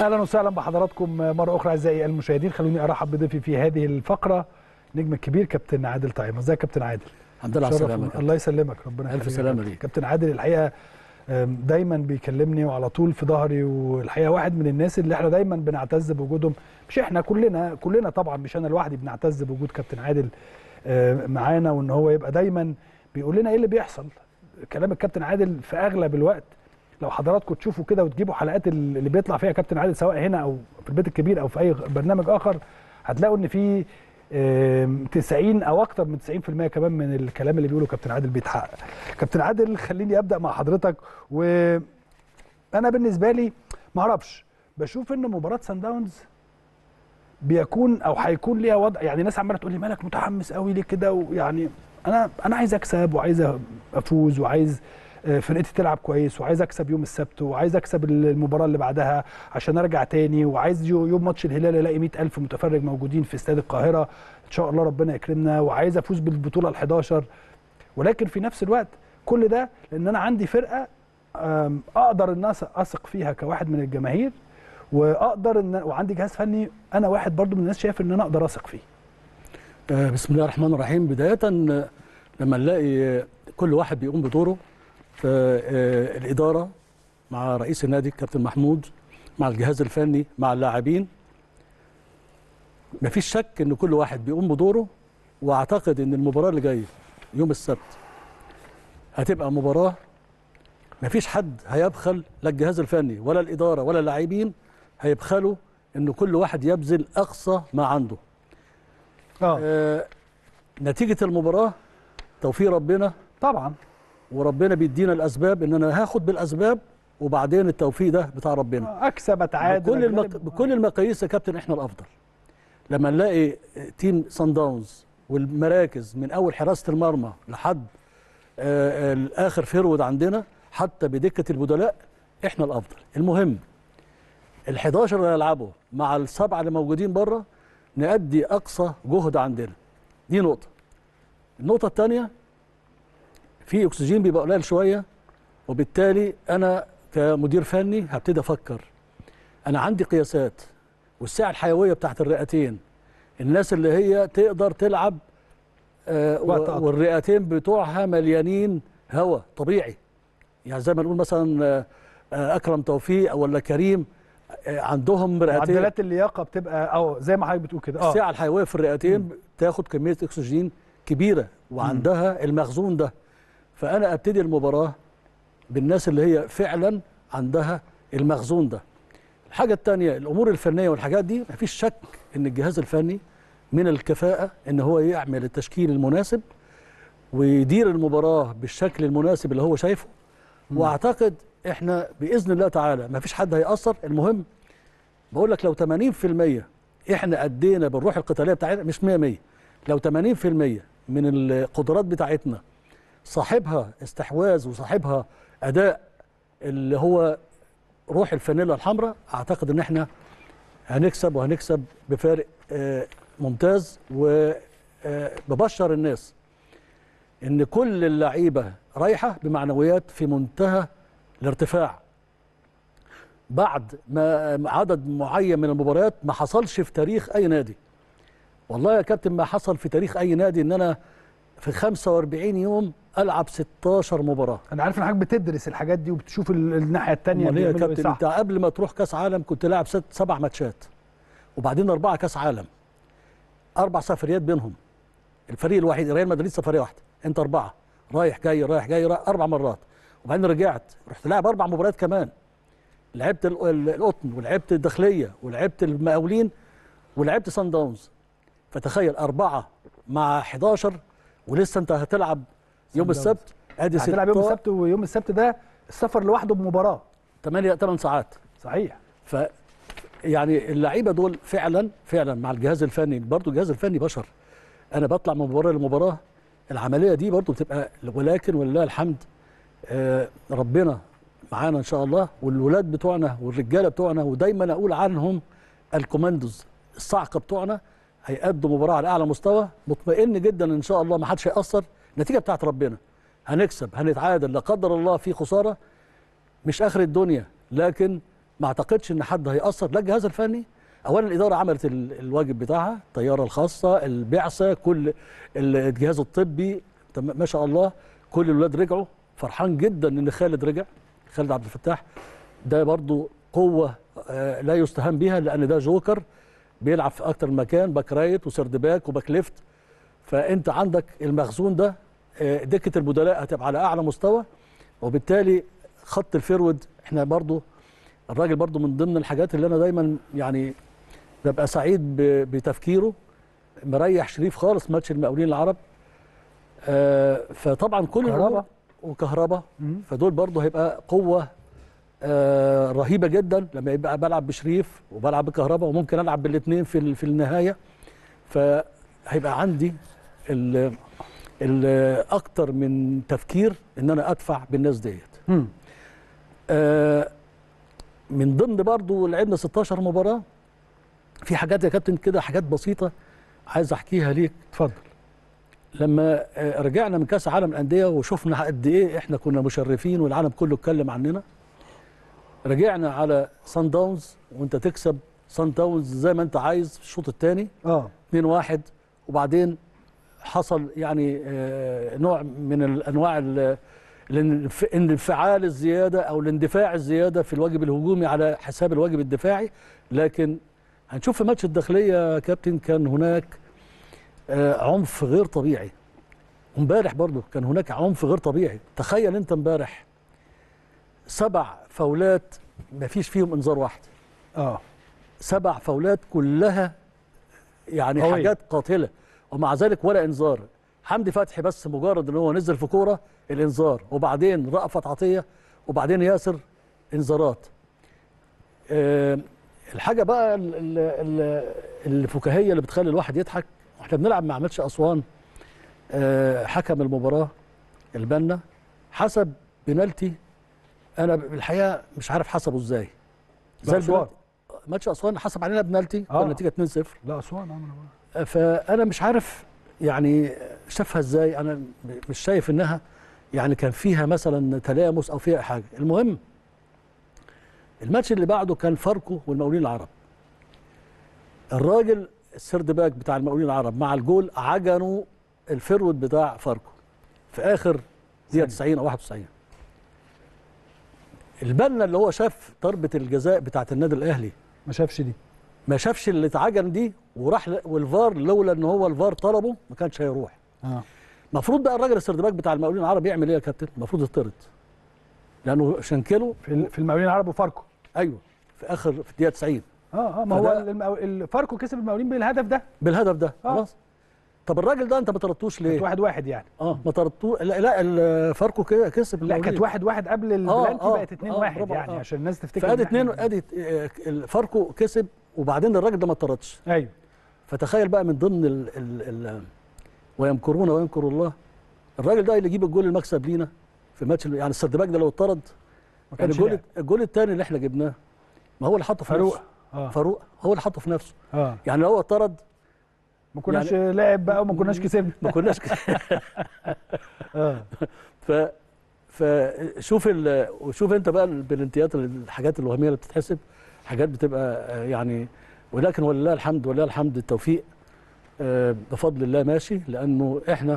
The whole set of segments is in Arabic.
اهلا وسهلا بحضراتكم مره اخرى اعزائي المشاهدين. خلوني ارحب بضيفي في هذه الفقره نجم الكبير كابتن عادل طعيمه. ازيك يا كابتن عادل؟ الحمد لله على السلامه. الله يسلمك، ربنا يخليك. الف سلامه ليك. كابتن عادل الحقيقه دايما بيكلمني وعلى طول في ظهري، والحقيقه واحد من الناس اللي احنا دايما بنعتز بوجودهم. مش احنا، كلنا طبعا، مش انا لوحدي، بنعتز بوجود كابتن عادل معانا، وان هو يبقى دايما بيقول لنا ايه اللي بيحصل. كلام الكابتن عادل في اغلب الوقت لو حضراتكم تشوفوا كده وتجيبوا حلقات اللي بيطلع فيها كابتن عادل سواء هنا او في البيت الكبير او في اي برنامج اخر، هتلاقوا ان في 90 او اكتر من 90% كمان من الكلام اللي بيقوله كابتن عادل بيتحقق. كابتن عادل خليني ابدا مع حضرتك. وانا بالنسبه لي ما اعرفش، بشوف ان مباراه سان داونز بيكون او هيكون ليها وضع، يعني ناس عماله تقول لي مالك متحمس قوي ليه كده، ويعني انا عايز اكسب وعايز افوز وعايز فرقتي تلعب كويس وعايز اكسب يوم السبت وعايز اكسب المباراه اللي بعدها عشان ارجع تاني، وعايز يوم ماتش الهلال الاقي 100,000 متفرج موجودين في استاد القاهره ان شاء الله ربنا يكرمنا، وعايز افوز بالبطوله ال11. ولكن في نفس الوقت كل ده لان انا عندي فرقه اقدر الناس اثق فيها كواحد من الجماهير، واقدر وعندي جهاز فني انا واحد برضو من الناس شايف ان انا اقدر اثق فيه. بسم الله الرحمن الرحيم. بدايه لما نلاقي كل واحد بيقوم بدوره، في الإدارة مع رئيس النادي كابتن محمود، مع الجهاز الفني، مع اللاعبين، مفيش شك ان كل واحد بيقوم بدوره. واعتقد ان المباراة اللي جاية يوم السبت هتبقى مباراة مفيش حد هيبخل، لا الجهاز الفني ولا الإدارة ولا اللاعبين هيبخلوا ان كل واحد يبذل اقصى ما عنده. نتيجة المباراة توفيق ربنا طبعا، وربنا بيدينا الاسباب، ان انا هاخد بالاسباب وبعدين التوفيق ده بتاع ربنا. اكسب، اتعادل، بكل المقاييس يا كابتن احنا الافضل. لما نلاقي تيم سان داونز والمراكز من اول حراسه المرمى لحد الاخر فيرود عندنا حتى بدكه البدلاء احنا الافضل. المهم ال11 اللي هيلعبوا مع السبعه اللي موجودين بره نأدي اقصى جهد عندنا. دي نقطه. النقطه الثانيه، في اكسجين بيبقى قليل شويه، وبالتالي انا كمدير فني هبتدي افكر. انا عندي قياسات والسعه الحيويه بتاعت الرئتين، الناس اللي هي تقدر تلعب والرئتين بتوعها مليانين هواء طبيعي، يعني زي ما نقول مثلا اكرم توفيق ولا كريم عندهم رئتين، معدلات اللياقه بتبقى زي ما حضرتك بتقول كده. السعه الحيويه في الرئتين تاخد كميه اكسجين كبيره وعندها المخزون ده. فأنا أبتدي المباراة بالناس اللي هي فعلا عندها المخزون ده. الحاجة الثانية، الأمور الفنية والحاجات دي مفيش شك إن الجهاز الفني من الكفاءة إن هو يعمل التشكيل المناسب ويدير المباراة بالشكل المناسب اللي هو شايفه. وأعتقد إحنا بإذن الله تعالى مفيش حد هيأثر. المهم بقول لك لو 80% إحنا أدينا بالروح القتالية بتاعتنا، مش 100%، لو 80% من القدرات بتاعتنا صاحبها استحواذ وصاحبها اداء اللي هو روح الفانيلا الحمراء، اعتقد ان احنا هنكسب وهنكسب بفارق ممتاز. وببشر الناس ان كل اللعيبه رايحه بمعنويات في منتهى الارتفاع. بعد ما عدد معين من المباريات ما حصلش في تاريخ اي نادي، والله يا كابتن ما حصل في تاريخ اي نادي ان انا في 45 يوم العب 16 مباراه. انا عارف ان حضرتك بتدرس الحاجات دي وبتشوف الناحيه الثانيه. امال ايه يا كابتن؟ انت قبل ما تروح كاس عالم كنت لاعب 7 ماتشات، وبعدين 4 كاس عالم، 4 سفريات بينهم. الفريق الوحيد ريال مدريد سفريه واحده، انت 4 رايح جاي رايح جاي 4 مرات، وبعدين رجعت رحت لاعب 4 مباريات كمان. لعبت القطن ولعبت الداخليه ولعبت المقاولين ولعبت سان داونز. فتخيل 4 مع 11، ولسه انت هتلعب يوم السبت. ادي هتلعب يوم السبت، ويوم السبت ده السفر لوحده بمباراه 8 ساعات. صحيح. يعني اللعيبه دول فعلا مع الجهاز الفني، برضو الجهاز الفني بشر. انا بطلع من مباراه لمباراه، العمليه دي برضو بتبقى، ولكن ولله الحمد ربنا معانا ان شاء الله، والولاد بتوعنا والرجاله بتوعنا، ودايما اقول عنهم الكوماندوز الصاعقه بتوعنا، هيقدموا مباراه على اعلى مستوى. مطمئن جدا ان شاء الله ما حدش هيأثر. النتيجه بتاعت ربنا، هنكسب هنتعادل، لا قدر الله في خساره مش اخر الدنيا، لكن ما اعتقدش ان حد هيأثر. لا الجهاز الفني اولا، الاداره عملت الواجب بتاعها، الطياره الخاصه، البعثه، كل الجهاز الطبي، ما شاء الله كل الولاد رجعوا. فرحان جدا ان خالد رجع، خالد عبد الفتاح ده برضو قوه لا يستهان بها، لان ده جوكر بيلعب في اكتر من مكان، باك رايت وسرد باك وباك ليفت. فانت عندك المخزون ده، دكه البدلاء هتبقى على اعلى مستوى، وبالتالي خط الفيرود احنا برضو الراجل برضو من ضمن الحاجات اللي انا دايما يعني ببقى سعيد بتفكيره، مريح شريف خالص ماتش المقاولين العرب. فطبعا كل كهربا وكهربا، فدول برضو هيبقى قوه رهيبه جدا لما يبقى بلعب بشريف وبلعب بكهربا، وممكن العب بالاثنين في النهايه. فهيبقى عندي اكتر من تفكير ان انا ادفع بالناس ديت. من ضمن برضو لعبنا 16 مباراه، في حاجات يا كابتن كده، حاجات بسيطه عايز احكيها ليك. اتفضل. لما رجعنا من كاس عالم الانديه وشفنا قد ايه احنا كنا مشرفين والعالم كله اتكلم عننا، رجعنا على سان داونز وانت تكسب سان داونز زي ما انت عايز في الشوط الثاني 2-1، وبعدين حصل يعني نوع من الانواع الانفعال الزياده او الاندفاع الزياده في الواجب الهجومي على حساب الواجب الدفاعي. لكن هنشوف في ماتش الداخليه يا كابتن كان هناك عنف غير طبيعي، امبارح برضو كان هناك عنف غير طبيعي. تخيل انت امبارح 7 فاولات ما فيش فيهم انذار واحد. 7 فاولات كلها يعني قوي، حاجات قاتله، ومع ذلك ولا انذار. حمدي فتحي بس مجرد ان هو نزل في كوره الانذار، وبعدين رأفت عطيه، وبعدين ياسر، انذارات. الحاجه بقى الفكاهيه اللي بتخلي الواحد يضحك، واحنا بنلعب مع ماتش اسوان، حكم المباراه البنا حسب بنالتي، انا الحقيقه مش عارف حسبه ازاي. زي اسوان، ماتش اسوان حسب علينا بنالتي، كان النتيجه 2-0. لا اسوان فانا مش عارف يعني شافها ازاي، انا مش شايف انها يعني كان فيها مثلا تلامس او فيها حاجه. المهم الماتش اللي بعده كان فاركو والمقاولين العرب، الراجل السرد باك بتاع المقاولين العرب مع الجول عجنوا الفيرود بتاع فاركو في اخر دقيقه 90 او 91. البنا اللي هو شاف ضربه الجزاء بتاعه النادي الاهلي ما شافش دي، ما شافش اللي اتعجن دي، وراح والفار لولا ان هو الفار طلبه ما كانش هيروح. المفروض بقى الراجل السرد باك بتاع المقاولين العرب يعمل ايه يا كابتن؟ المفروض يطرد، لانه شنكله في المقاولين العرب وفاركو. ايوه في اخر في الدقيقه 90. ما هو فاركو كسب المقاولين بالهدف ده خلاص. طب الراجل ده انت ما طردتوش ليه؟ 1-1 يعني. ما طردتوه. لا فاركو كسب. لا كانت 1-1 قبل البلانتي، بقت 2-1 يعني عشان الناس تفتكر. فادي 2 ادي فاركو كسب، وبعدين الراجل ده ما طردش. ايوه. فتخيل بقى من ضمن ويمكرون ويمكر الله، الراجل ده اللي يجيب الجول المكسب لينا في ماتش يعني السرد باك ده لو اتطرد ما كانش الجول الثاني اللي احنا جبناه ما هو اللي حطه في نفسه. فاروق هو اللي حطه في نفسه. يعني لو اتطرد ما كناش يعني لعب بقى وما كناش كسبنا. ما كناش فشوف وشوف انت بقى البلنتيات، الحاجات الوهميه اللي بتتحسب، حاجات بتبقى يعني، ولكن ولله الحمد ولله الحمد التوفيق بفضل الله ماشي، لانه احنا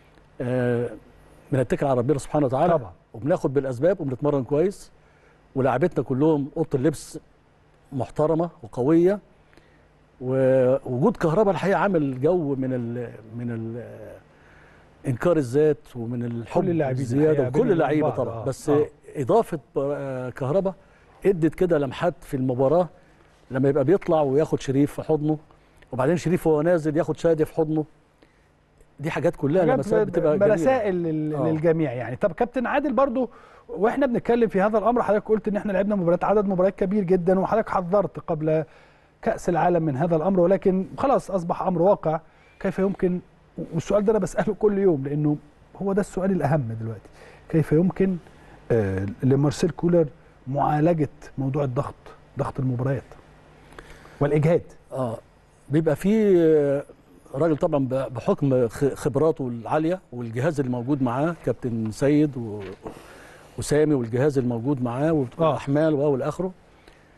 بنتكل على ربنا سبحانه وتعالى طبعا، وبناخد بالاسباب وبنتمرن كويس، ولاعبتنا كلهم اوضه اللبس محترمه وقويه، ووجود كهرباء الحقيقه عامل جو من انكار الذات ومن الحب الزياده وكل اللعيبه طبعا. بس اضافه كهرباء ادت كده لمحات في المباراه، لما يبقى بيطلع وياخد شريف في حضنه، وبعدين شريف وهو نازل ياخد شادي في حضنه، دي حاجات كلها لمسات بتبقى جميله، رسائل للجميع يعني. طب كابتن عادل برضو واحنا بنتكلم في هذا الامر، حضرتك قلت ان احنا لعبنا عدد مباريات كبير جدا، وحضرتك حذرت قبل كأس العالم من هذا الامر، ولكن خلاص اصبح امر واقع. كيف يمكن، والسؤال ده انا بساله كل يوم لانه هو ده السؤال الاهم دلوقتي، كيف يمكن لمارسيل كولر معالجه موضوع ضغط المباريات والاجهاد؟ بيبقى في راجل طبعا بحكم خبراته العاليه والجهاز اللي موجود معاه، كابتن سيد وسامي والجهاز الموجود معاه واحمال والى اخره،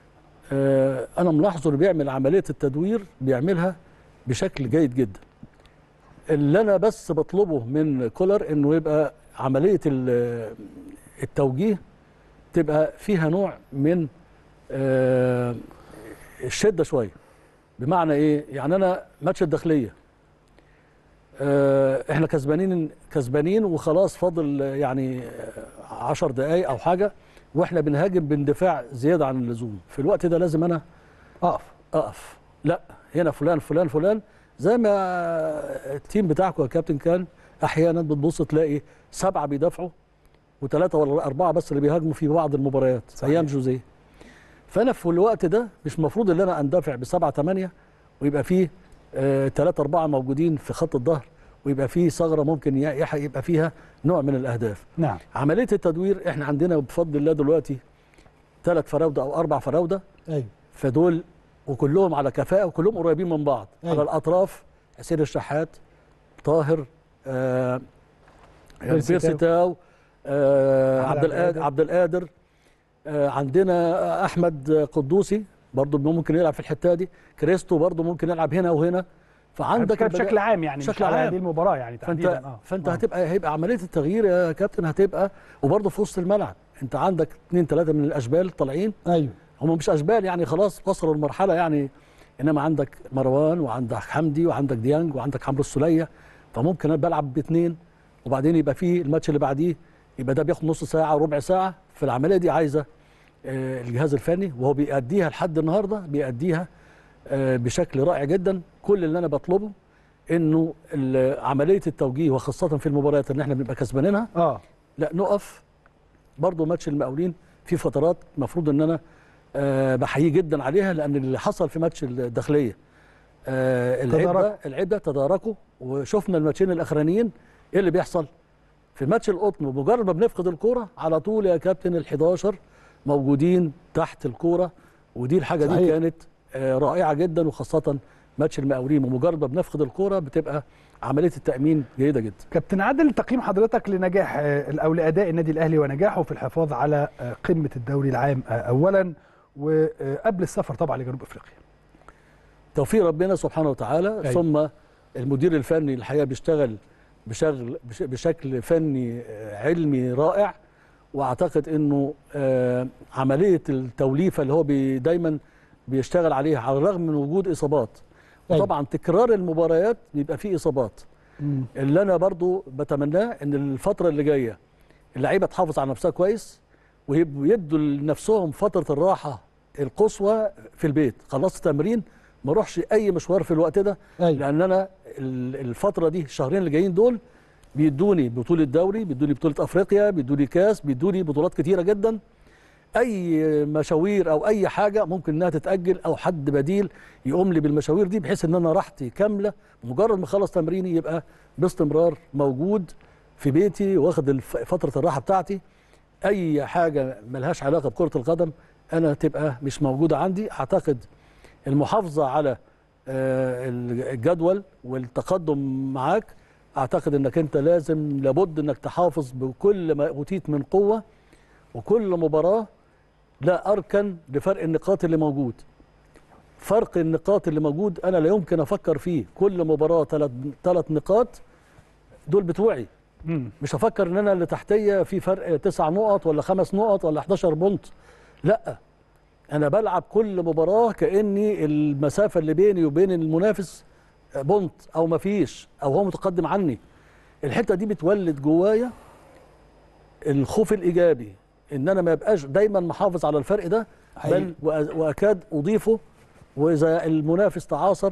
انا ملاحظه اللي بيعمل عمليه التدوير بيعملها بشكل جيد جدا. اللي انا بس بطلبه من كولر انه يبقى عمليه التوجيه تبقى فيها نوع من الشده شويه. بمعنى ايه؟ يعني انا ماتش الداخليه احنا كسبانين وخلاص، فاضل يعني 10 دقائق او حاجه، واحنا بنهاجم باندفاع زياده عن اللزوم. في الوقت ده لازم انا اقف. لا، هنا فلان فلان فلان، زي ما التيم بتاعكم يا كابتن كان احيانا بتبص تلاقي 7 بيدافعوا و3 ولا 4 بس اللي بيهاجموا في بعض المباريات ايام جوزيه. فانا في الوقت ده مش المفروض ان انا اندفع ب7 8 ويبقى فيه 3 4 موجودين في خط الظهر، ويبقى فيه ثغره ممكن يبقى فيها نوع من الاهداف. نعم. عمليه التدوير احنا عندنا بفضل الله دلوقتي 3 فراوده او 4 فراوده. ايوه. فدول وكلهم على كفاءه وكلهم قريبين من بعض. أيوة. على الاطراف حسين الشحات، طاهر، بيرسيتاو، عبد القادر، عندنا احمد قدوسي برضه ممكن يلعب في الحته دي، كريستو برضه ممكن يلعب هنا وهنا. فعندك بشكل عام يعني بشكل مش على عام هذه المباراه يعني تحديدا. فانت هيبقى عمليه التغيير يا كابتن هتبقى، وبرضه في وسط الملعب انت عندك 2 3 من الاشبال طالعين. ايوه. هم مش اشبال يعني، خلاص وصلوا المرحله يعني، انما عندك مروان وعندك حمدي وعندك ديانج وعندك عمرو السوليه. فممكن انا بلعب ب2 وبعدين يبقى في الماتش اللي بعديه يبقى ده بياخد نص ساعه وربع ساعه. في العمليه دي عايزه الجهاز الفني، وهو بيأديها لحد النهارده بيأديها بشكل رائع جدا. كل اللي انا بطلبه انه عمليه التوجيه وخاصه في المباريات اللي احنا بنبقى كسبانينها لا نقف. برضه ماتش المقاولين في فترات المفروض ان انا بحييه جدا عليها، لان اللي حصل في ماتش الداخليه العيب ده تداركوا، وشفنا الماتشين الاخرانيين ايه اللي بيحصل في ماتش القطن. ومجرد ما بنفقد الكوره على طول يا كابتن ال11 موجودين تحت الكوره، ودي الحاجه صحيح. دي كانت رائعه جدا، وخاصه ماتش المقاولين ومجرد ما بنفقد الكوره بتبقى عمليه التامين جيده جدا. كابتن عادل، تقييم حضرتك لنجاح او لاداء النادي الاهلي ونجاحه في الحفاظ على قمه الدوري العام اولا، وقبل السفر طبعا لجنوب افريقيا؟ توفيق ربنا سبحانه وتعالى. ثم المدير الفني الحقيقه بيشتغل بشكل فني علمي رائع، واعتقد انه عمليه التوليفه اللي هو دايما بيشتغل عليها على الرغم من وجود اصابات، وطبعا تكرار المباريات بيبقى فيه اصابات. اللي انا برضو بتمناه ان الفتره اللي جايه اللعيبه تحافظ على نفسها كويس، ويدوا لنفسهم فتره الراحه القصوى في البيت. خلصت تمرين ما اروحش اي مشوار في الوقت ده. لان انا الفتره دي الشهرين اللي جايين دول بيدوني بطوله دوري، بيدوني بطوله افريقيا، بيدوني كاس، بيدوني بطولات كتيره جدا. اي مشاوير او اي حاجه ممكن انها تتاجل او حد بديل يقوم لي بالمشاوير دي، بحيث ان انا راحتي كامله. مجرد ما اخلص تمريني يبقى باستمرار موجود في بيتي واخد فتره الراحه بتاعتي. اي حاجه ملهاش علاقه بكره القدم انا تبقى مش موجوده عندي. اعتقد المحافظه على الجدول والتقدم معاك، اعتقد انك انت لابد انك تحافظ بكل ما اوتيت من قوه، وكل مباراه لا اركن لفرق النقاط اللي موجود. فرق النقاط اللي موجود انا لا يمكن افكر فيه. كل مباراه 3 نقاط دول بتوعي. مش هفكر ان انا اللي تحتيه في فرق 9 نقط ولا 5 نقط ولا 11 بونت. لا، انا بلعب كل مباراه كاني المسافه اللي بيني وبين المنافس بونت او ما فيش او هو متقدم عني. الحته دي بتولد جوايا الخوف الايجابي ان انا ما ابقاش دايما محافظ على الفرق ده، بل واكاد اضيفه. واذا المنافس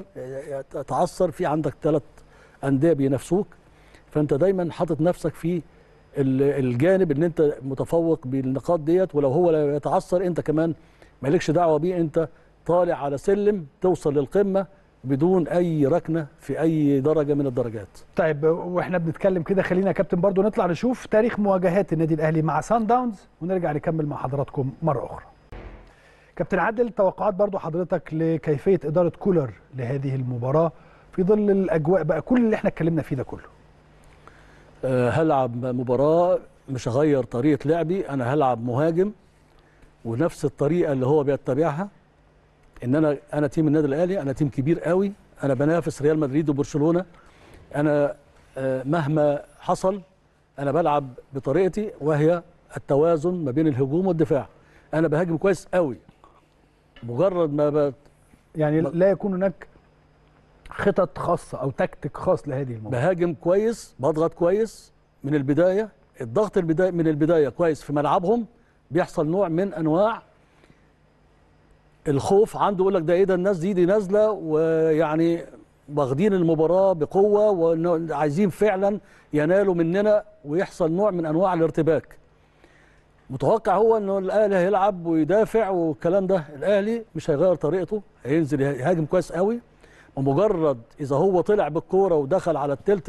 تعثر في عندك 3 انديه بينافسوك، فانت دايما حاطط نفسك في الجانب ان انت متفوق بالنقاط ديت، ولو هو لا يتعثر انت كمان مالكش دعوه بيه. انت طالع على سلم توصل للقمه بدون اي ركنه في اي درجه من الدرجات. طيب واحنا بنتكلم كده خلينا يا كابتن برضو نطلع نشوف تاريخ مواجهات النادي الاهلي مع سان داونز ونرجع نكمل مع حضراتكم مره اخرى. كابتن عادل، توقعات برضو حضرتك لكيفيه اداره كولر لهذه المباراه في ظل الاجواء بقى كل اللي احنا اتكلمنا فيه ده كله؟ هلعب مباراه مش هغير طريقه لعبي. انا هلعب مهاجم ونفس الطريقه اللي هو بيتبعها، ان انا تيم النادي الاهلي، انا تيم كبير قوي، انا بنافس ريال مدريد وبرشلونه، انا مهما حصل انا بلعب بطريقتي وهي التوازن ما بين الهجوم والدفاع. انا بهاجم كويس قوي، مجرد ما يعني لا يكون هناك خطط خاصه او تكتيك خاص لهذه المباراه. بهاجم كويس، بضغط كويس من البدايه، الضغط من البدايه كويس في ملعبهم، بيحصل نوع من انواع الخوف عنده، يقول لك ده ايه ده، الناس دي نازله ويعني واخدين المباراه بقوه وعايزين فعلا ينالوا مننا، ويحصل نوع من انواع الارتباك. متوقع هو انه الاهلي هيلعب ويدافع والكلام ده، الاهلي مش هيغير طريقته، هينزل يهاجم كويس قوي، ومجرد اذا هو طلع بالكوره ودخل على الثلث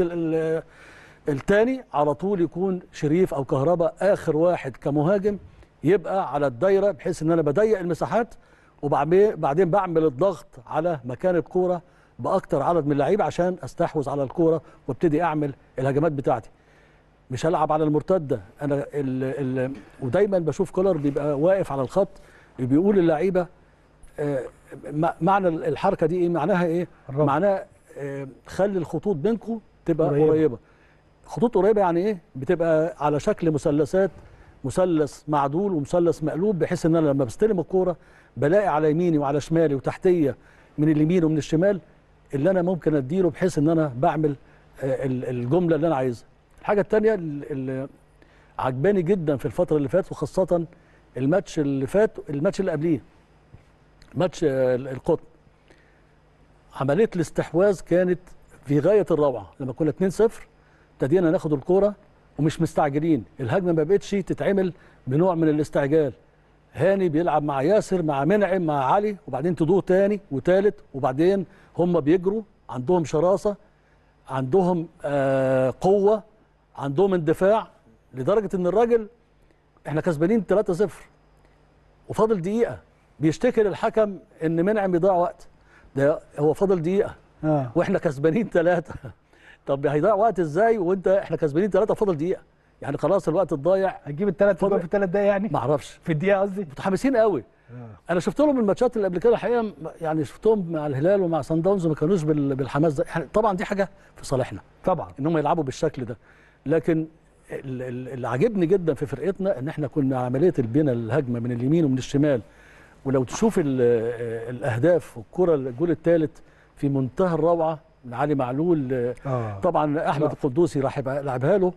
الثاني على طول يكون شريف او كهربا اخر واحد كمهاجم يبقى على الدايره، بحيث ان انا بضيق المساحات، وبعدين بعمل الضغط على مكان الكوره باكتر عدد من اللعيبه عشان استحوذ على الكوره وابتدي اعمل الهجمات بتاعتي. مش هلعب على المرتده. انا ودايما بشوف كولر بيبقى واقف على الخط بيقول للعيبه معنى الحركه دي ايه، معناها ايه؟ معناها خلي الخطوط بينكم تبقى قريبه. خطوط قريبه يعني ايه؟ بتبقى على شكل مثلثات، مثلث معدول ومثلث مقلوب، بحيث ان انا لما بستلم الكوره بلاقي على يميني وعلى شمالي وتحتيه من اليمين ومن الشمال اللي انا ممكن اديله، بحيث ان انا بعمل الجمله اللي انا عايزها. الحاجه الثانيه اللي عجباني جدا في الفتره اللي فاتت، وخاصه الماتش اللي فات، الماتش اللي قبليه ماتش القطن، عمليه الاستحواذ كانت في غايه الروعه. لما كنا 2-0 ابتدينا ناخد الكوره ومش مستعجلين، الهجمه ما بقتش تتعمل بنوع من الاستعجال. هاني بيلعب مع ياسر مع منعم مع علي، وبعدين تدور تاني وتالت، وبعدين هم بيجروا، عندهم شراسه، عندهم قوه، عندهم اندفاع، لدرجه ان الراجل احنا كسبانين 3-0 وفاضل دقيقه، بيشتكي للحكم ان منعم بيضيع وقت. ده هو فاضل دقيقه واحنا كسبانين 3. طب هيضيع وقت ازاي وانت احنا كسبانين 3 وفاضل دقيقه؟ يعني خلاص الوقت الضايع. هتجيب الثلاث جول في 3 دقايق يعني؟ ما اعرفش، في الدقيقه قصدي. متحمسين قوي. انا شفت لهم الماتشات اللي قبل كده الحقيقه، يعني شفتهم مع الهلال ومع صن داونز ما كانوش بالحماس ده. طبعا دي حاجه في صالحنا طبعا ان هم يلعبوا بالشكل ده، لكن اللي عاجبني جدا في فرقتنا ان احنا كنا عمليه البناء الهجمه من اليمين ومن الشمال. ولو تشوف الاهداف والكره الجول الثالث في منتهى الروعه من علي معلول. طبعا احمد القدوسي راح لعبها له،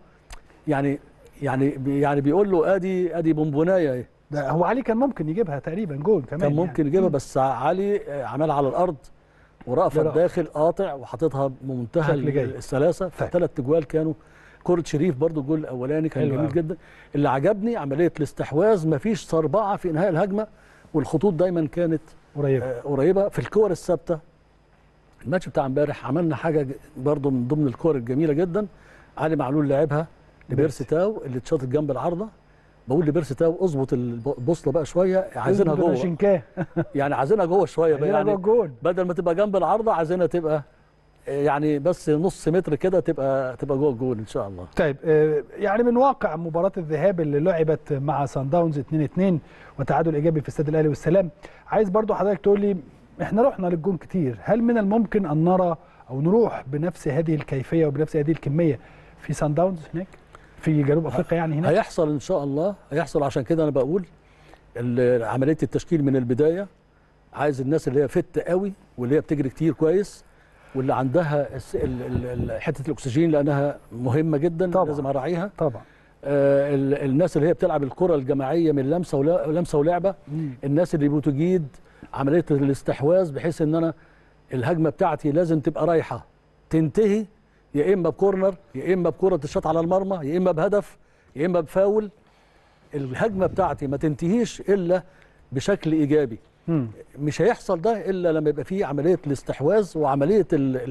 يعني بيقول له ادي بونبونايه. ده هو علي كان ممكن يجيبها تقريبا جول كمان، كان ممكن يجيبها، بس علي عملها على الارض ورأفت داخل قاطع وحاططها بمنتهى السلاسه. فالثلاث اجوال كانوا كرة شريف برضو، الجول الاولاني كان جميل جدا. اللي عجبني عمليه الاستحواذ، مفيش صربعه في انهاء الهجمه، والخطوط دايما كانت قريبه في الكور الثابته. الماتش بتاع امبارح عملنا حاجه برضو من ضمن الكور الجميله جدا. علي معلول لعبها لبيرسي تاو اللي اتشاطت جنب العارضه. بقول لبيرسي تاو اظبط البوصله بقى شويه، عايزينها جوه يعني عايزينها جوه شويه بقى، يعني بدل ما تبقى جنب العارضه عايزينها تبقى يعني بس نص متر كده، تبقى جوه الجول ان شاء الله. طيب يعني من واقع مباراه الذهاب اللي لعبت مع صن داونز 2-2 وتعادل ايجابي في استاد الاهلي والسلام، عايز برضو حضرتك تقول لي احنا رحنا للجون كتير، هل من الممكن ان نرى او نروح بنفس هذه الكيفيه وبنفس هذه الكميه في صن داونز هناك في جنوب افريقيا؟ يعني هناك هيحصل ان شاء الله، هيحصل. عشان كده انا بقول عمليه التشكيل من البدايه، عايز الناس اللي هي فت قوي واللي هي بتجري كتير كويس واللي عندها حته الاكسجين لانها مهمه جدا طبعا. لازم اراعيها طبعا. الناس اللي هي بتلعب الكره الجماعيه من لمسه ولعبه، الناس اللي بتجيد عمليه الاستحواذ، بحيث ان انا الهجمه بتاعتي لازم تبقى رايحه تنتهي يا اما بكورنر، يا اما بكره تشاط على المرمى، يا اما بهدف، يا اما بفاول. الهجمه بتاعتي ما تنتهيش الا بشكل ايجابي. مش هيحصل ده الا لما يبقى فيه عمليه الاستحواذ وعمليه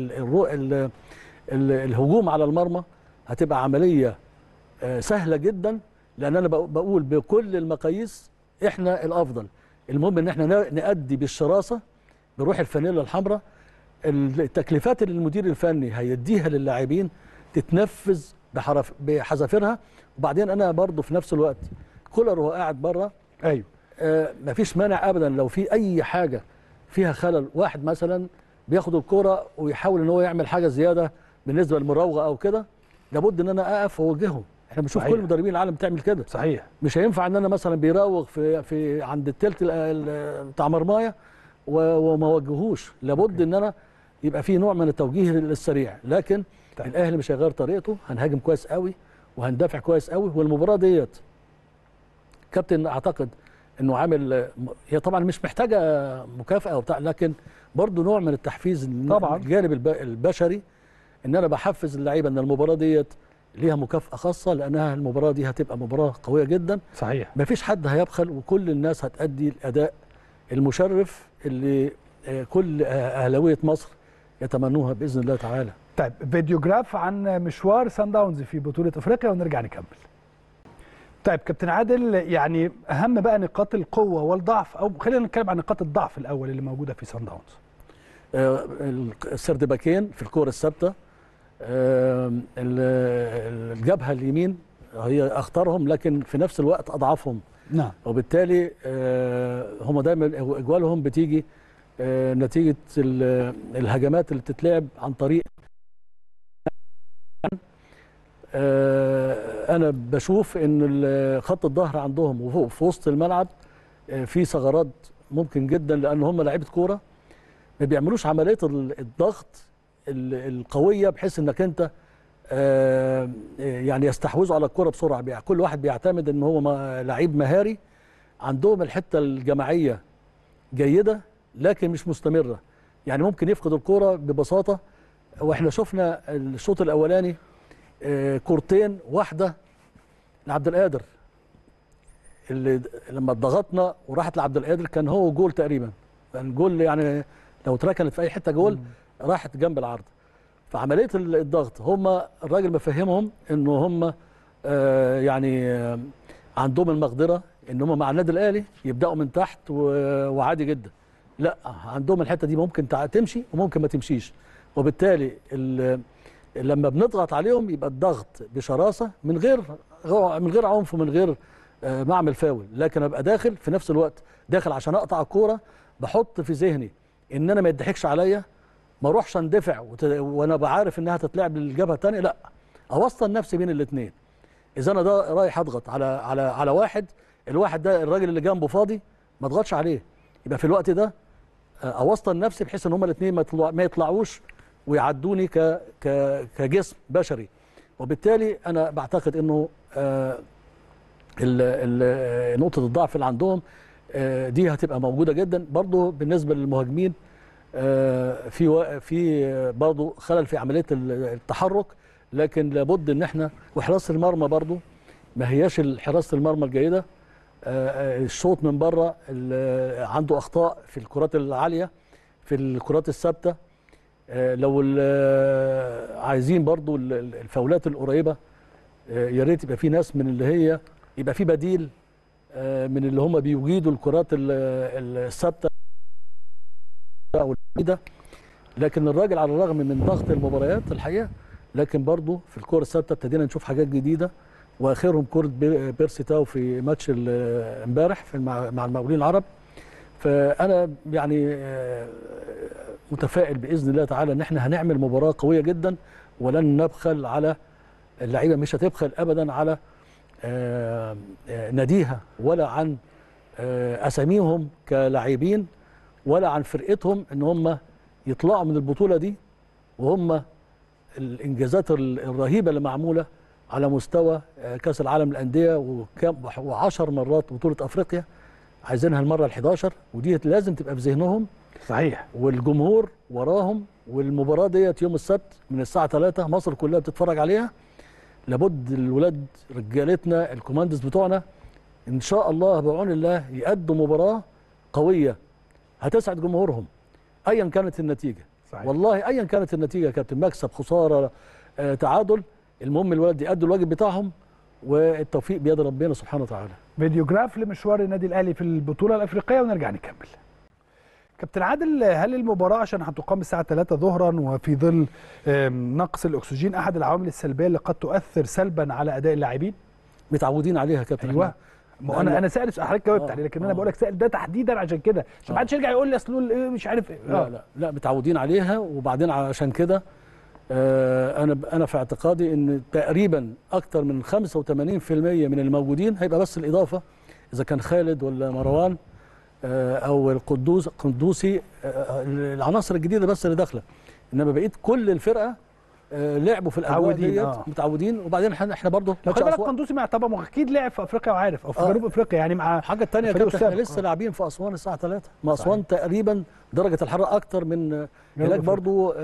الهجوم على المرمى. هتبقى عمليه سهله جدا، لان انا بقول بكل المقاييس احنا الافضل. المهم ان احنا نأدي بالشراسه بروح الفانيلا الحمراء. التكليفات اللي المدير الفني هيديها للاعبين تتنفذ بحذافيرها. وبعدين انا برضو في نفس الوقت كولر وهو قاعد بره، ايوه مفيش مانع ابدا لو في اي حاجه فيها خلل، واحد مثلا بياخد الكوره ويحاول ان هو يعمل حاجه زياده بالنسبه للمراوغه او كده، لابد ان انا اقف واوجهه. احنا بنشوف صحيح. كل مدربين العالم بتعمل كده. صحيح. مش هينفع ان انا مثلا بيراوغ في عند التلت بتاع مرمايه وما وجهوش، لابد ان انا يبقى في نوع من التوجيه السريع. لكن طيب. الاهلي مش هيغير طريقته، هنهاجم كويس قوي وهندافع كويس قوي. والمباراه ديت كابتن اعتقد انه عامل، هي طبعا مش محتاجه مكافاه وبتاع، لكن برضو نوع من التحفيز طبعا. الجانب البشري، ان انا بحفز اللعيبه ان المباراه ديت ليها مكافاه خاصه، لانها المباراه دي هتبقى مباراه قويه جدا. صحيح. مفيش حد هيبخل، وكل الناس هتأدي الاداء المشرف اللي كل اهلاويه مصر يتمنوها باذن الله تعالى. طيب فيديوجراف عن مشوار سان داونز في بطوله افريقيا ونرجع نكمل. طيب كابتن عادل، يعني اهم بقى نقاط القوه والضعف، او خلينا نتكلم عن نقاط الضعف الاول اللي موجوده في سان داونز. السردباكين في الكوره الثابته، الجبهه اليمين هي اخطرهم، لكن في نفس الوقت اضعفهم. نعم. وبالتالي هم دايما اجوالهم بتيجي نتيجه الهجمات اللي بتتلعب عن طريق. انا بشوف ان خط الظهر عندهم وفوق في وسط الملعب في ثغرات ممكن جدا، لان هم لعيبه كوره ما بيعملوش عمليه الضغط القويه بحيث انك انت يعني يستحوذوا على الكوره بسرعه. كل واحد بيعتمد ان هو لعيب مهاري. عندهم الحته الجماعيه جيده لكن مش مستمره، يعني ممكن يفقد الكوره ببساطه. واحنا شفنا الشوط الاولاني كورتين، واحده لعبد القادر اللي لما ضغطنا وراحت لعبد القادر كان هو جول تقريبا، الجول يعني لو اتركنت في اي حته جول راحت جنب العرض. فعمليه الضغط هم الراجل مفهمهم ان هم يعني عندهم المقدره ان هم مع النادي الاهلي يبداوا من تحت وعادي جدا. لا، عندهم الحته دي ممكن تمشي وممكن ما تمشيش، وبالتالي لما بنضغط عليهم يبقى الضغط بشراسه من غير عنف ومن غير ما اعمل فاول، لكن ابقى داخل في نفس الوقت داخل عشان اقطع الكوره. بحط في ذهني ان انا ما يضحكش عليا، ما اروحش اندفع وانا بعرف انها تتلعب للجبهه الثانيه، لا، اوصل نفسي بين الاثنين. اذا انا ده رايح اضغط على واحد، الواحد ده الراجل اللي جنبه فاضي ما اضغطش عليه، يبقى في الوقت ده اوصل نفسي بحيث ان هما الاثنين ما يطلعوش ويعدوني كجسم بشري. وبالتالي انا بعتقد انه نقطه الضعف اللي عندهم دي هتبقى موجوده جدا. برضو بالنسبه للمهاجمين في برضو خلل في عمليه التحرك، لكن لابد ان احنا وحراسه المرمى برضو ما هياش حراسه المرمى الجيده. الشوط من بره عنده اخطاء في الكرات العاليه، في الكرات الثابته. لو عايزين برضو الفاولات القريبه يا ريت يبقى في ناس من اللي هي يبقى في بديل من اللي هم بيجيدوا الكرات الثابته او البعيده. لكن الراجل على الرغم من ضغط المباريات الحقيقه، لكن برضو في الكره الثابته ابتدينا نشوف حاجات جديده، واخرهم كره بيرسي تاو في ماتش امبارح مع المقاولين العرب. فانا يعني متفائل باذن الله تعالى ان احنا هنعمل مباراه قويه جدا، ولن نبخل على اللعيبه، مش هتبخل ابدا على ناديها ولا عن اساميهم كلاعبين ولا عن فرقتهم، ان هم يطلعوا من البطوله دي وهم الانجازات الرهيبه اللي معموله على مستوى كاس العالم للانديه و10 مرات بطوله افريقيا، عايزينها المره ال11، ودي لازم تبقى في ذهنهم. صحيح. والجمهور وراهم، والمباراه ديت يوم السبت من الساعه 3 مصر كلها بتتفرج عليها. لابد الولاد رجالتنا الكوماندز بتوعنا ان شاء الله بعون الله يقدموا مباراه قويه هتسعد جمهورهم ايا كانت النتيجه. صحيح. والله ايا كانت النتيجه يا كابتن، مكسب خساره تعادل، المهم الولاد يأدوا الواجب بتاعهم، والتوفيق بيد ربنا سبحانه وتعالى. فيديوجراف لمشوار النادي الاهلي في البطوله الافريقيه ونرجع نكمل. كابتن عادل، هل المباراه عشان هتقام الساعه 3 ظهرا وفي ظل نقص الاكسجين احد العوامل السلبيه اللي قد تؤثر سلبا على اداء اللاعبين؟ متعودين عليها يا كابتن. أيوة. ما انا سائل حضرتك جاوبت عليه، لكن انا بقول لك سائل ده تحديدا عشان كده، عشان ما حدش يرجع يقول لي اصل إيه مش عارف ايه. لا متعودين عليها. وبعدين عشان كده انا في اعتقادي ان تقريبا اكتر من 85% من الموجودين هيبقى بس الاضافه، اذا كان خالد ولا مروان او القدوسي، العناصر الجديده بس اللي داخله، انما بقيت كل الفرقه لعبوا في الاجواء ديت متعودين. وبعدين احنا برضه خلي بالك قندوسي مع طبعا اكيد لعب في افريقيا وعارف، او في جنوب افريقيا يعني. مع حاجه ثانيه احنا لسه لاعبين في اسوان الساعه 3. ما اسوان تقريبا درجه الحراره اكتر من هناك برضه.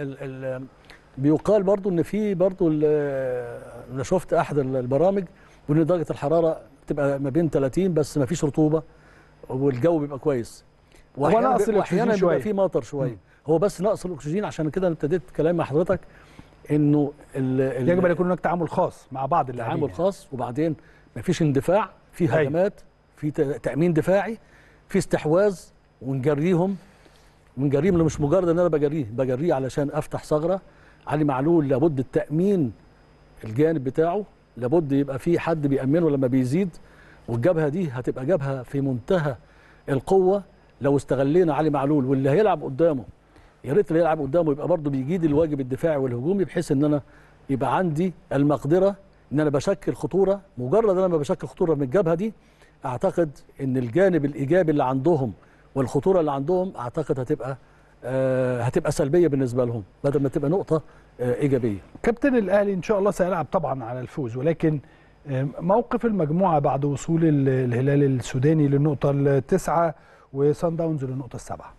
بيقال برضه ان في برضه، انا شفت احد البرامج وان درجه الحراره بتبقى ما بين 30 بس ما فيش رطوبه والجو بيبقى كويس، واحيانا بيبقى في مطر شويه. هو بس نقص الاكسجين. عشان كده انا ابتديت كلام مع حضرتك انه يجب ان يكون هناك تعامل خاص مع بعض اللاعبين، تعامل خاص. وبعدين ما فيش اندفاع، في هجمات، في تامين دفاعي، في استحواذ، ونجريهم مش مجرد ان انا بجريه علشان افتح ثغره. علي معلول لابد التامين الجانب بتاعه، لابد يبقى في حد بيامنه لما بيزيد، والجبهه دي هتبقى جبهه في منتهى القوه لو استغلينا علي معلول. واللي هيلعب قدامه يا ريت اللي يلعب قدامه يبقى برضه بيجيد الواجب الدفاعي والهجومي، بحيث ان انا يبقى عندي المقدره ان انا بشكل خطوره. مجرد ان انا بشكل خطوره من الجبهه دي، اعتقد ان الجانب الايجابي اللي عندهم والخطوره اللي عندهم اعتقد هتبقى سلبيه بالنسبه لهم بدل ما تبقى نقطه ايجابيه. كابتن الاهلي ان شاء الله سيلعب طبعا على الفوز، ولكن موقف المجموعه بعد وصول الهلال السوداني للنقطه التاسعه وصن داونز للنقطه السابعه.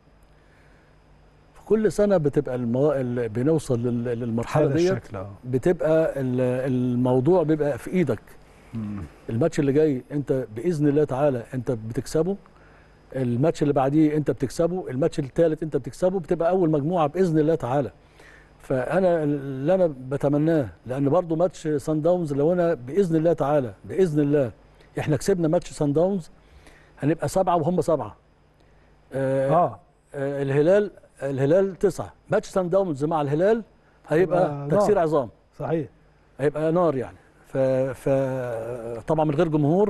كل سنه بتبقى بنوصل للمرحله دي، بتبقى الموضوع بيبقى في ايدك. الماتش اللي جاي انت باذن الله تعالى انت بتكسبه، الماتش اللي بعديه انت بتكسبه، الماتش الثالث انت بتكسبه، بتبقى اول مجموعه باذن الله تعالى. فانا اللي انا بتمناه، لان برضو ماتش صن داونز لو انا باذن الله تعالى باذن الله احنا كسبنا ماتش صن داونز هنبقى 7 وهم 7. الهلال 9. ماتش صن داونز مع الهلال هيبقى تكسير عظام. صحيح، هيبقى نار يعني. طبعا من غير جمهور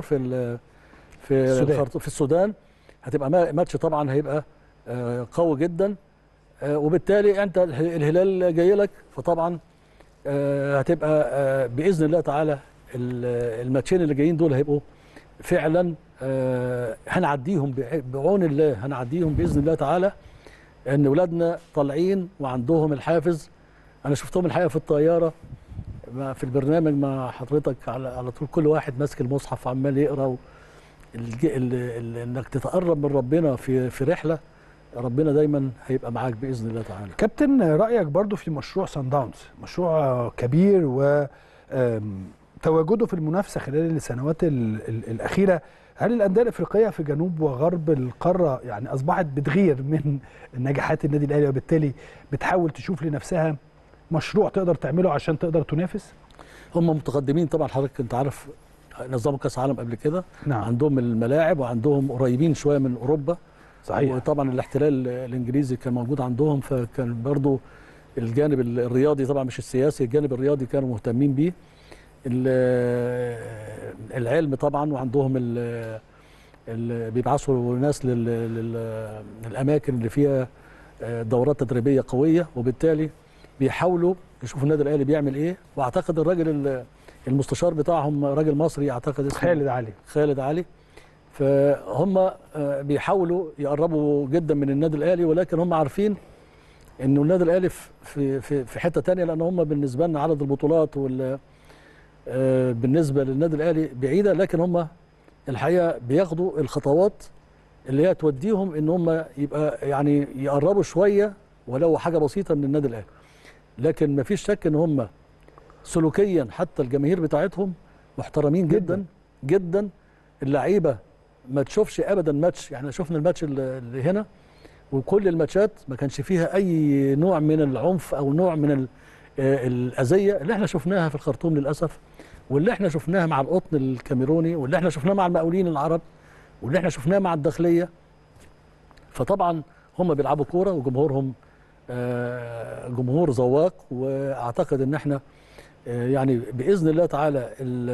في السودان هتبقى ماتش طبعا هيبقى قوي جدا. وبالتالي انت الهلال جاي لك، فطبعا هتبقى باذن الله تعالى الماتشين اللي جايين دول هيبقوا فعلا هنعديهم بعون الله، هنعديهم باذن الله تعالى. ان ولادنا طالعين وعندهم الحافز. انا شفتهم الحقيقه في الطياره في البرنامج مع حضرتك على طول، كل واحد ماسك المصحف وعمال يقرا. انك تتقرب من ربنا في رحله، ربنا دايما هيبقى معاك باذن الله تعالى. كابتن، رايك برضو في مشروع صن داونز، مشروع كبير وتواجده في المنافسه خلال السنوات الاخيره. هل الانديه الافريقيه في جنوب وغرب القاره يعني اصبحت بتغير من نجاحات النادي الاهلي، وبالتالي بتحاول تشوف لنفسها مشروع تقدر تعمله عشان تقدر تنافس؟ هم متقدمين طبعا. حضرتك انت عارف نظموا كاس عالم قبل كده. نعم. عندهم الملاعب وعندهم قريبين شويه من اوروبا. صحيح. وطبعا الاحتلال الانجليزي كان موجود عندهم، فكان برضو الجانب الرياضي طبعا مش السياسي، الجانب الرياضي كانوا مهتمين بيه. العلم طبعا، وعندهم بيبعثوا ناس للاماكن اللي فيها دورات تدريبيه قويه، وبالتالي بيحاولوا يشوفوا النادي الاهلي بيعمل ايه. واعتقد الراجل المستشار بتاعهم راجل مصري، اعتقد اسمه خالد علي. فهم بيحاولوا يقربوا جدا من النادي الاهلي، ولكن هم عارفين انه النادي الاهلي في حته ثانيه، لان هم بالنسبه لنا عدد البطولات بالنسبه للنادي الاهلي بعيده، لكن هم الحقيقه بياخدوا الخطوات اللي هي توديهم ان هم يبقى يعني يقربوا شويه ولو حاجه بسيطه من النادي الاهلي. لكن ما فيش شك ان هم سلوكيا حتى الجماهير بتاعتهم محترمين جدا جدا. اللعيبه ما تشوفش ابدا ماتش، يعني شفنا الماتش اللي هنا وكل الماتشات ما كانش فيها اي نوع من العنف او نوع من الاذيه اللي احنا شفناها في الخرطوم للاسف، واللي احنا شفناها مع القطن الكاميروني، واللي احنا شفناها مع المقاولين العرب، واللي احنا شفناها مع الداخليه. فطبعا هم بيلعبوا كوره وجمهورهم جمهور ذواق، واعتقد ان احنا يعني باذن الله تعالى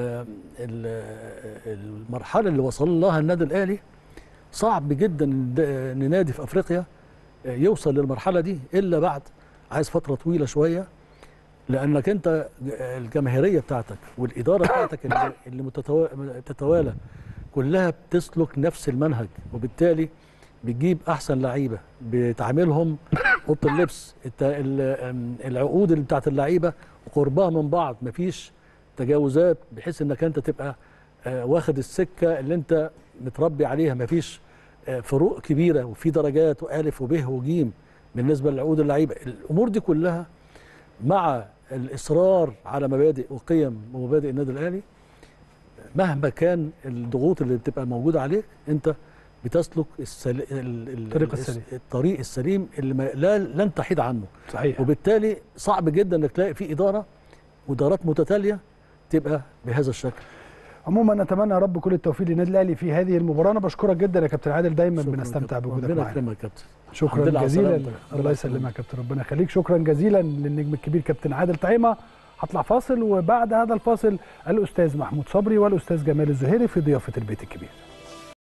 المرحله اللي وصل لها النادي الاهلي صعب جدا ان نادي في افريقيا يوصل للمرحله دي الا بعد، عايز فتره طويله شويه، لانك انت الجماهيريه بتاعتك والاداره بتاعتك اللي بتتوالى كلها بتسلك نفس المنهج، وبالتالي بتجيب احسن لعيبه، بتعاملهم اوضه اللبس، العقود اللي بتاعت اللعيبه وقربها من بعض، مفيش تجاوزات، بحيث انك انت تبقى واخد السكه اللي انت متربي عليها، مفيش فروق كبيره وفي درجات والف وب وجيم بالنسبه لعقود اللعيبه. الامور دي كلها مع الاصرار على مبادئ وقيم ومبادئ النادي الاهلي، مهما كان الضغوط اللي بتبقى موجوده عليك انت بتسلك الطريق السليم اللي لن تحيد عنه. صحيح. وبالتالي صعب جدا انك تلاقي في ادارات متتاليه تبقى بهذا الشكل. عموما نتمنى يا رب كل التوفيق للنادي الاهلي في هذه المباراه. انا بشكرك جدا يا كابتن عادل، دايما بنستمتع بوجودك معانا. ربنا يكرمك يا كابتن. شكرا جزيلا. الله يسلمك يا كابتن، ربنا يخليك. شكرا جزيلا للنجم الكبير كابتن عادل طعيمه. هطلع فاصل، وبعد هذا الفاصل الاستاذ محمود صبري والاستاذ جمال الزهيري في ضيافه البيت الكبير.